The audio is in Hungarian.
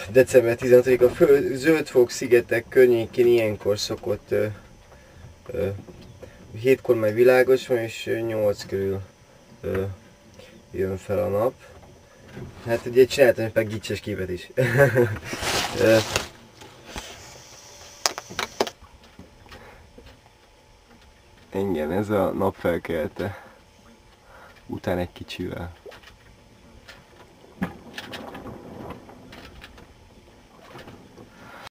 December 16-a Zöldfok szigetek környékén ilyenkor szokott 7-kor már világos van, és 8 körül jön fel a nap. Hát ugye csináltam egy pár gicses képet is. Igen, ez a napfelkelte. Után egy kicsivel.